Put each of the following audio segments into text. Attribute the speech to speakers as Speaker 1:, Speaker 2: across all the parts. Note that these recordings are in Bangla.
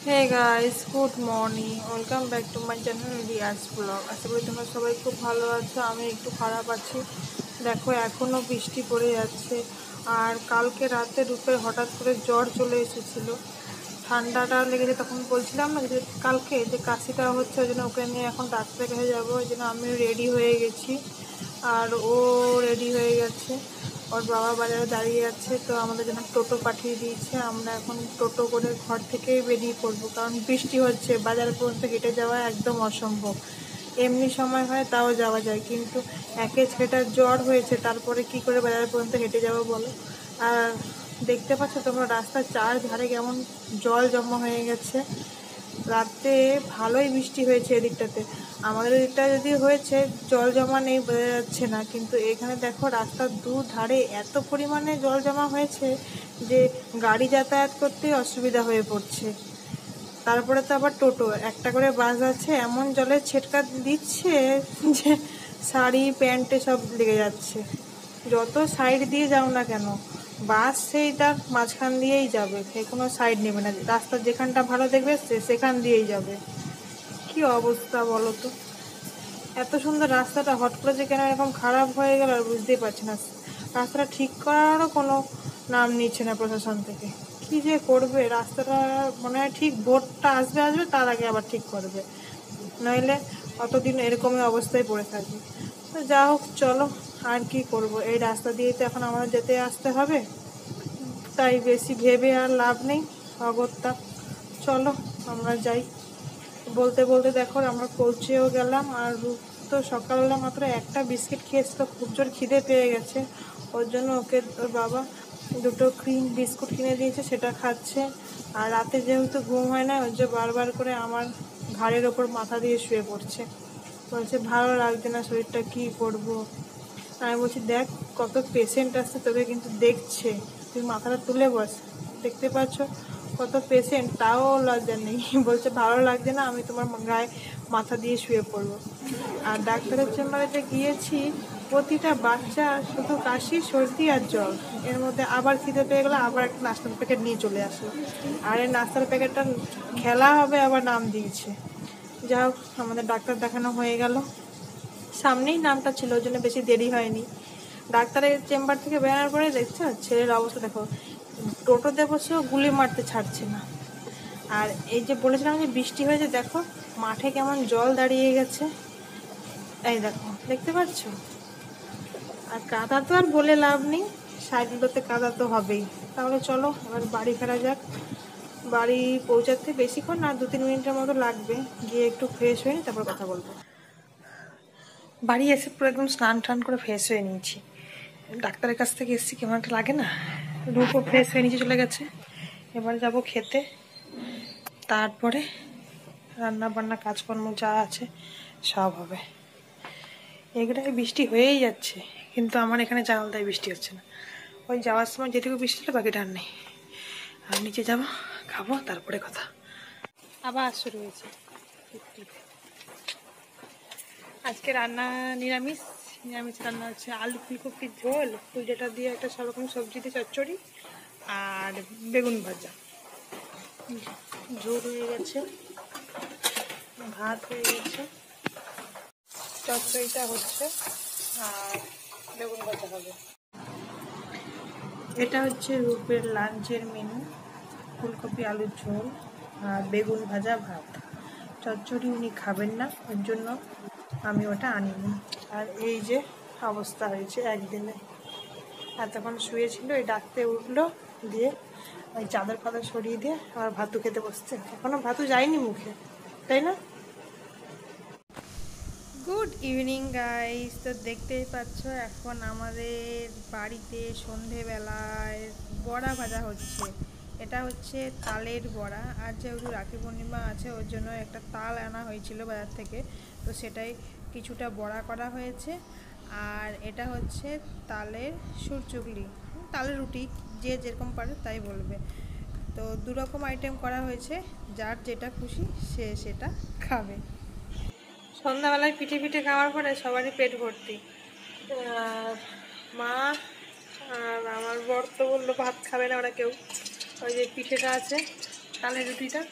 Speaker 1: Hey guys, good morning, welcome back to my channel Riyaz vlog. আশা করি তোমরা সবাই খুব ভালো আছো। আমি একটু খারাপ আছি। দেখো এখনও বৃষ্টি পড়ে যাচ্ছে। আর কালকে রাতে রূপের হঠাৎ করে জ্বর চলে এসেছিলো, ঠান্ডাটা লেগেছে। তখন বলছিলাম না যে কালকে যে কাশিটা হচ্ছে, ওই জন্য ওকে নিয়ে এখন ডাক্তারের কাছে যাবো। ওই জন্য আমি রেডি হয়ে গেছি আর ও রেডি হয়ে গেছে। ওর বাবা বাজারে দাঁড়িয়ে আছে, তো আমাদের জন্য টোটো পাঠিয়ে দিয়েছে। আমরা এখন টোটো করে ঘর থেকেই বেরিয়ে পড়বো, কারণ বৃষ্টি হচ্ছে, বাজার পর্যন্ত হেঁটে যাওয়া একদম অসম্ভব। এমনি সময় হয় তাও যাওয়া যায়, কিন্তু একে ছেলেটার জ্বর হয়েছে, তারপরে কি করে বাজার পর্যন্ত হেঁটে যাবো বলো। আর দেখতে পাচ্ছ তোমরা রাস্তার চারধারে কেমন জল জমা হয়ে গেছে। রাতে ভালোই বৃষ্টি হয়েছে এদিকটাতে, আমাদের এদিকটা যদি হয়েছে জল জমা নেই বোঝা যাচ্ছে না, কিন্তু এখানে দেখো রাস্তার দু ধারে এত পরিমাণে জল জমা হয়েছে যে গাড়ি যাতায়াত করতে অসুবিধা হয়ে পড়ছে। তারপরে তো আবার টোটো, একটা করে বাস আছে, এমন জলের ছেটকা দিচ্ছে যে শাড়ি প্যান্টে সব লেগে যাচ্ছে। যত সাইড দিয়ে যাও না কেন, বাস সেই তার মাঝখান দিয়েই যাবে, সে কোনো সাইড নেবে না। রাস্তার যেখানটা ভালো দেখবে সেখান দিয়েই যাবে। কি অবস্থা বলো তো। এত সুন্দর রাস্তাটা হট করে যে কেন এরকম খারাপ হয়ে গেল আর বুঝতেই পারছি না। রাস্তাটা ঠিক করারও কোনো নাম নিচ্ছে না প্রশাসন থেকে। কি যে করবে রাস্তাটা, মনে হয় ঠিক ভোটটা আসবে আসবে তার আগে আবার ঠিক করবে, নইলে অতদিন এরকমই অবস্থায় পড়ে থাকবে। তো যা হোক, চলো, আর কি করব, এই রাস্তা দিয়েই তো এখন আমাদের যেতে আসতে হবে, তাই বেশি ভেবে আর লাভ নেই, অগত্যা। চলো আমরা যাই। বলতে বলতে দেখো আমরা পৌঁছেও গেলাম। আর রূপ তো সকালবেলা মাত্র একটা বিস্কিট খেয়েছিল, খুব জোর খিদে পেয়ে গেছে। ওর জন্য ওকে ওর বাবা দুটো ক্রিম বিস্কুট কিনে দিয়েছে, সেটা খাচ্ছে। আর রাতে যেহেতু ঘুম হয় না, ওর যে বারবার করে আমার ঘাড়ের ওপর মাথা দিয়ে শুয়ে পড়ছে, বলছে ভালো লাগছে না শরীরটা, কী করবো। আমি বলছি দেখ, কত পেশেন্ট আসছে, তোকে কিন্তু দেখছে, তুই মাথাটা তুলে বস। দেখতে পাচ্ছ কত পেশেন্ট, তাও লজ্জা নেই। বলছে ভালো লাগছে না, আমি তোমার গায়ে মাথা দিয়ে শুয়ে পড়বো। আর ডাক্তারের চেম্বারেতে গিয়েছি, প্রতিটা বাচ্চা শুধু কাশি, সর্দি আর জ্বর, এর মধ্যে আবার খিদে পেয়ে গেলো, আবার একটা নাস্তার প্যাকেট নিয়ে চলে আসলো। আর এই নাস্তার প্যাকেটটা খেলা হবে আবার নাম দিয়েছে। যা হোক, আমাদের ডাক্তার দেখানো হয়ে গেল, সামনেই নামটা ছিল, ওই জন্য বেশি দেরি হয়নি। ডাক্তারের চেম্বার থেকে বেরোনোর পরে দেখছো ছেলের অবস্থা দেখো, টোটোতে বসেও গুলি মারতে ছাড়ছে না। আর এই যে বলেছিলাম যে বৃষ্টি হয়েছে, দেখো মাঠে কেমন জল দাঁড়িয়ে গেছে, এই দেখো, দেখতে পাচ্ছ। আর কাদা তো আর বলে লাভ নেই, সাইডগুলোতে কাদা তো হবেই। তাহলে চলো এবার বাড়ি ফেরা যাক। বাড়ি পৌঁছাতে বেশিক্ষণ না, 2-3 মিনিটের মতো লাগবে। গিয়ে একটু ফ্রেশ হয়ে তারপর কথা বলবো। বাড়ি এসে পুরো একদম স্নান টান করে ফ্রেশ হয়ে নিয়েছি। ডাক্তারের কাছ থেকে এসেছি, কেমন একটা লাগে না। রূপও ফ্রেশ হয়ে নিচে চলে গেছে। এবার যাব খেতে, তারপরে রান্না বান্না কাজকর্ম যা আছে সব হবে। এগুলোয় বৃষ্টি হয়েই যাচ্ছে, কিন্তু আমার এখানে জানালায় বৃষ্টি হচ্ছে না। ওই যাওয়ার সময় যেটুকু বৃষ্টি হলো বাকিটা আর নেই। আর নিচে যাব, খাবো, তারপরে কথা। আবার শুরু হয়েছে। আজকে রান্না নিরামিষ। নিরামিষ রান্না হচ্ছে আলু ফুলকপির ঝোল, যেটা দিয়ে একটা সব রকম সবজি দিয়ে চচ্চড়ি, আর বেগুন ভাজা। ঝোল হয়ে গেছে, ভাত হয়ে গেছে, চচ্চড়িটা হচ্ছে, আর বেগুন ভাজা হবে। এটা হচ্ছে রূপের লাঞ্চের মেনু, ফুলকপি আলুর ঝোল আর বেগুন ভাজা ভাত। চচ্চড়ি উনি খাবেন না, ওর জন্য আমি ওটা আনিনি। আর এই যে অবস্থা হয়েছে একদিনে, এতক্ষণ শুয়েছিল, এই ডাকতে উঠলো, দিয়ে ওই চাদর ফাদর সরিয়ে দিয়ে আবার ভাতু খেতে বসছে। এখনও ভাতু যায়নি মুখে, তাই না? Good evening guys. তো দেখতেই পাচ্ছ এখন আমাদের বাড়িতে সন্ধেবেলায় বড়া ভাজা হচ্ছে। এটা হচ্ছে তালের বড়া, আর যেহেতু রাখি পূর্ণিমা আছে ওর জন্য একটা তাল আনা হয়েছিল বাজার থেকে, তো সেটাই কিছুটা বড়া করা হয়েছে। আর এটা হচ্ছে তালের সুরচুগলি, তালের রুটি, যে যেরকম পারে তাই বলবে। তো দুরকম আইটেম করা হয়েছে, যার যেটা খুশি সে সেটা খাবে। সন্ধ্যাবেলায় পিঠে পিঠে খাওয়ার পরে সবারই পেট ভর্তি। আর মা আর আমার বর তো বললো ভাত খাবে না ওরা কেউ, ওই যে পিঠেটা আছে, তালের রুটিটা,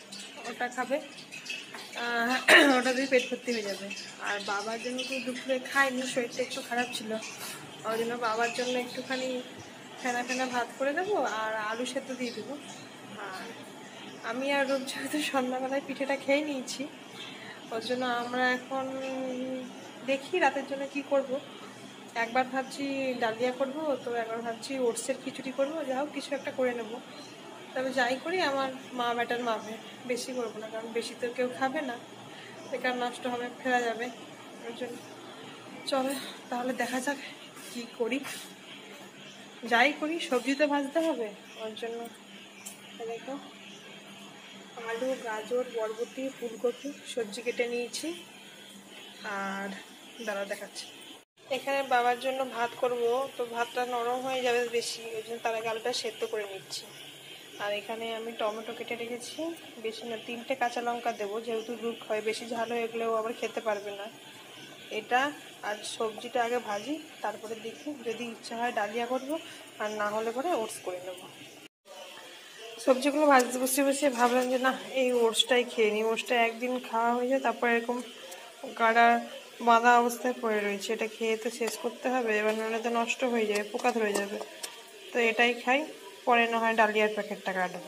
Speaker 1: ওটা খাবে, ওটা দিয়ে পেট ভর্তি হয়ে যাবে। আর বাবার জন্য তো দুপুরে খাইনি, শরীরটা একটু খারাপ ছিল, ওই জন্য বাবার জন্য একটুখানি ফেনা ফেনা ভাত করে দেবো আর আলু সেদ্ধ দিয়ে দেবো। আর আমি আর রূপ যেহেতু সন্ধ্যাবেলায় পিঠেটা খেয়ে নিয়েছি, ওর জন্য আমরা এখন দেখি রাতের জন্য কি করব। একবার ভাবছি ডালিয়া করব, তো একবার ভাবছি ওটসের খিচুড়ি করবো, যা হোক কিছু একটা করে নেব। তবে যাই করি আমার মা ব্যাটার মাপে, বেশি করবো না, কারণ বেশি তো কেউ খাবে না, বেকার নষ্ট হবে, ফেরা যাবে। ওই জন্য চলো তাহলে দেখা যাক কি করি। যাই করি সবজি তো ভাজতে হবে, ওর জন্য দেখো আলু, গাজর, বরবটি, ফুলকপি সবজি কেটে নিয়েছি। আর দাঁড়া দেখাচ্ছি, এখানে বাবার জন্য ভাত করব, তো ভাতটা নরম হয়ে যাবে বেশি, ওই জন্য তার আগে আলুটা সেদ্ধ করে নিচ্ছি। আর এখানে আমি টমেটো কেটে রেখেছি, বেশি না 3টে কাঁচা লঙ্কা দেবো, যেহেতু রূপ হয়, বেশি ঝাল হয়ে গেলেও আবার খেতে পারবে না। এটা আর সবজিটা আগে ভাজি, তারপরে দেখি যদি ইচ্ছা হয় ডালিয়া করবো, আর না হলে পরে ওটস করে নেবো। সবজিগুলো ভাজতে বসে বসে ভাবলাম যে না, এই ওটসটাই খেয়ে নিই। ওটসটা একদিন খাওয়া হয়ে যায়, তারপর এরকম গাড়া বাঁধা অবস্থায় পড়ে রয়েছে, এটা খেয়ে তো শেষ করতে হবে, এবার নাহলে তো নষ্ট হয়ে যাবে, পোকা ধরে যাবে। তো এটাই খাই, পরে না হয় ডালিয়ার প্যাকেটটা কাটবো।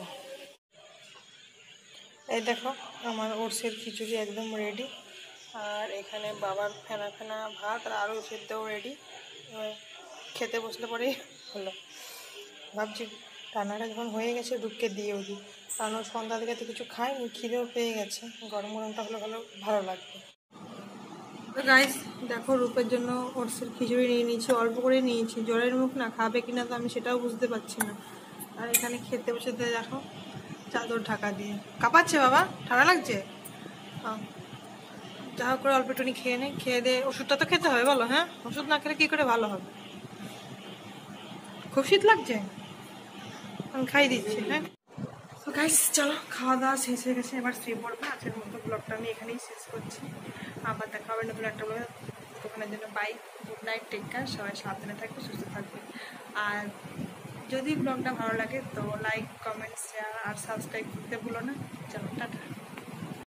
Speaker 1: এই দেখো আমার ওটসের খিচুড়ি একদম রেডি। আর এখানে বাবার ফেনা ফেনা ভাত আর আলু সেদ্ধও রেডি। এবার খেতে বসলে পরেই হলো। ভাবছি রান্নাটা যখন হয়ে গেছে দুধকে দিয়েও দিই, কারণ সন্ধ্যা থেকে তো কিছু খাইনি, খিদেও পেয়ে গেছে, গরম গরমটা হলে ভালো লাগবে। তো গাইস দেখো, রূপের জন্য ওটসের খিচুড়ি নিয়ে নিয়েছি, অল্প করে নিয়েছি, জ্বরের মুখ না, খাবে কিনা তো আমি সেটাও বুঝতে পারছি না। আর এখানে খেতে বসে দেখো চাদর ঢাকা দিয়ে কাঁপাচ্ছে, বাবা ঠান্ডা লাগছে। যা হোক করে অল্প একটুনি খেয়ে নেই, খেয়ে দিয়ে ওষুধটা তো খেতে হবে, বলো। হ্যাঁ, ওষুধ না খেলে কি করে ভালো হবে? খুব শীত লাগছে, আমি খাই দিচ্ছি। হ্যাঁ, তো গাইস চলো, খাওয়া দাওয়া শেষ হয়ে গেছে, এবার শুয়ে পড়বো। আজকের মতো ব্লগটা আমি এখানেই শেষ করছি, আবার দেখা হবে নতুন একটা ব্লগে। ততক্ষণের জন্য bye, good night, take care, সবাই সাবধানে থাকবে, সুস্থ থাকবে। আর যদি ব্লগটা ভালো লাগে তো লাইক, কমেন্ট, শেয়ার আর সাবস্ক্রাইব করতে ভুলো না। চলো টাটা।